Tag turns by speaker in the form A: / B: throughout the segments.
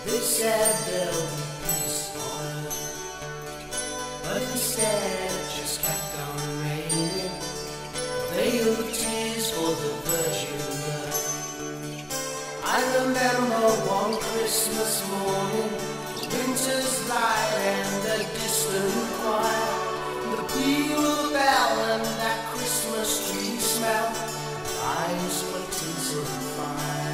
A: They said there'll be peace on earth, but instead it just kept on raining. Veil of tears for the virgin birth. I remember one Christmas morning, the winter's light and the distant choir, the peal of the bell and that Christmas tree smell. Eyes were tinsel fire.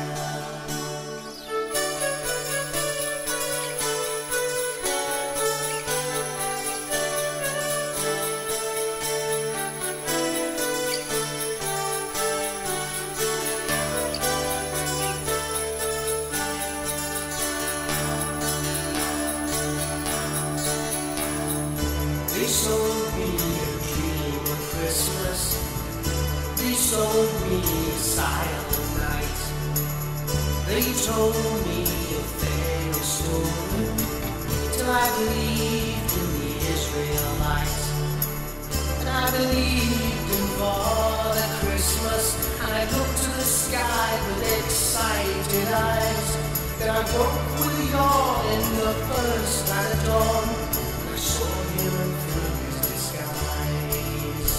A: They sold me a dream of Christmas. They sold me a silent night. They told me a fairy story till I believed in the Israelites. And I believed in Father Christmas, and I looked to the sky with excited eyes. Then I woke with yawn in the first light of dawn. I saw him through his disguise.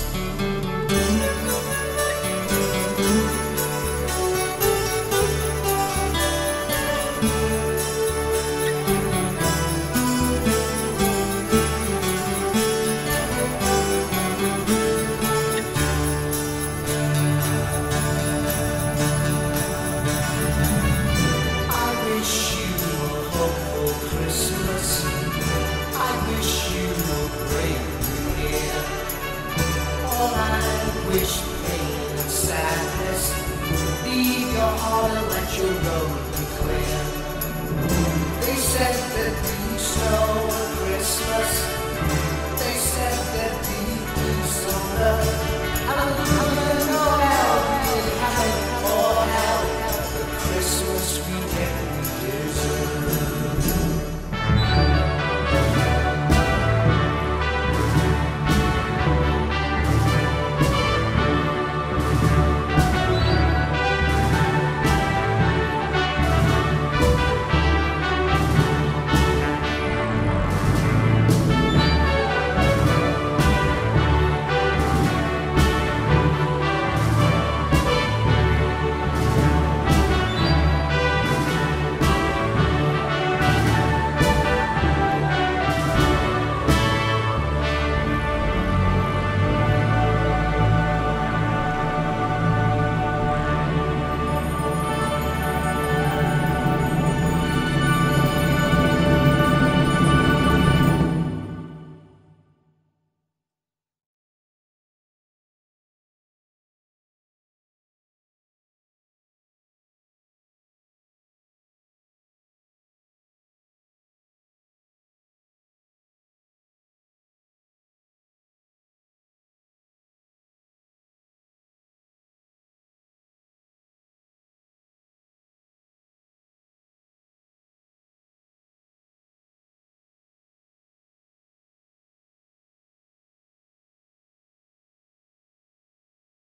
A: I wish you a hopeful Christmas. I wish you a great new year. All I wish, pain and sadness, leave your heart and let your road be clear. They said that we snow at Christmas.